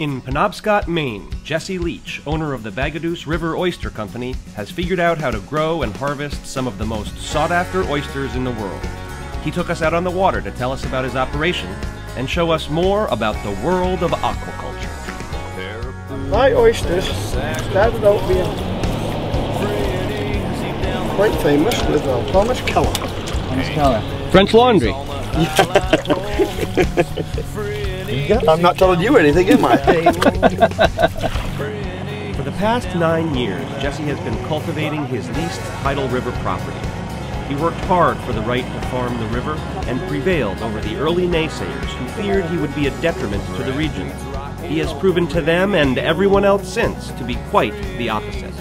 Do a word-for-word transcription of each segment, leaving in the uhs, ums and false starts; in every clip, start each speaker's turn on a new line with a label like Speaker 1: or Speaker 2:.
Speaker 1: In Penobscot, Maine, Jesse Leach, owner of the Bagaduce River Oyster Company, has figured out how to grow and harvest some of the most sought-after oysters in the world. He took us out on the water to tell us about his operation and show us more about the world of aquaculture.
Speaker 2: My oysters started out being quite famous with uh, Thomas Keller.
Speaker 3: Thomas Keller.
Speaker 1: French Laundry.
Speaker 2: I'm not telling you anything, am I?
Speaker 1: For the past nine years, Jesse has been cultivating his leased tidal river property. He worked hard for the right to farm the river and prevailed over the early naysayers who feared he would be a detriment to the region. He has proven to them and everyone else since to be quite the opposite.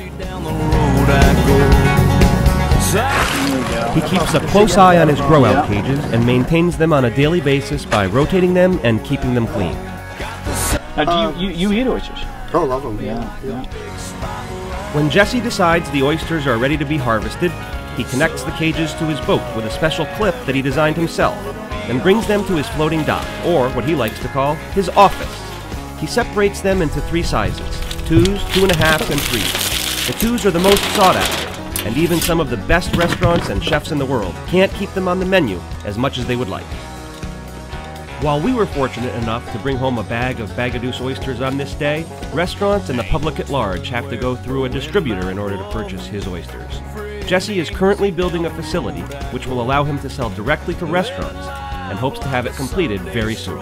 Speaker 1: He keeps a close eye on his grow-out cages and maintains them on a daily basis by rotating them and keeping them clean.
Speaker 3: Now, do you, you, you eat oysters?
Speaker 2: Oh, love them.
Speaker 3: Yeah, yeah.
Speaker 1: When Jesse decides the oysters are ready to be harvested, he connects the cages to his boat with a special clip that he designed himself, then brings them to his floating dock, or what he likes to call his office. He separates them into three sizes, twos, two and a halves, and threes. The twos are the most sought after, and even some of the best restaurants and chefs in the world can't keep them on the menu as much as they would like. While we were fortunate enough to bring home a bag of Bagaduce oysters on this day, restaurants and the public at large have to go through a distributor in order to purchase his oysters. Jesse is currently building a facility which will allow him to sell directly to restaurants and hopes to have it completed very soon.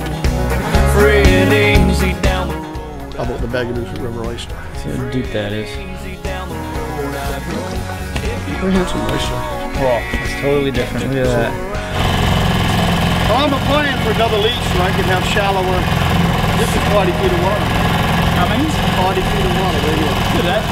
Speaker 2: How about the Bagaduce River Oyster?
Speaker 3: See how deep that is.
Speaker 2: Very handsome oyster.
Speaker 3: Oh, it's totally different. Look at that.
Speaker 2: Well, I'm applying for another leach so I can have shallower. This is forty feet of water.
Speaker 3: How many?
Speaker 2: forty feet of water right here.
Speaker 3: Look at that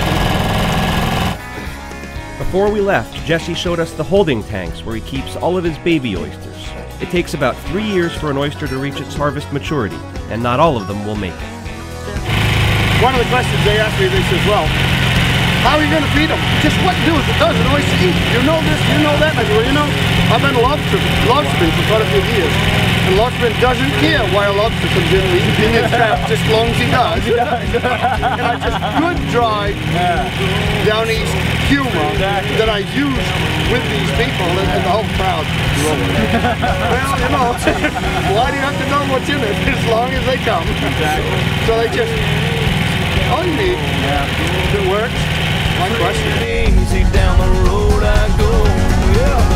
Speaker 3: deep.
Speaker 1: Before we left, Jesse showed us the holding tanks where he keeps all of his baby oysters. It takes about three years for an oyster to reach its harvest maturity, and not all of them will make it.
Speaker 2: One of the questions they asked me, they said, well, how are you going to feed them? Just what to do is it does an oyster eat. You know this, you know that. And I go, well, you know, I've been lobster, lobstering for quite a few years. And lobstering doesn't care why a lobster comes in and eats in his trap just as long as he does. And I just good dry down east humor that I use with these people and, and the whole crowd. Well, you know, why do you have to know what's in it as long as they come? So they just, all you need, if it works. My question. Easy down the road I go. Yeah.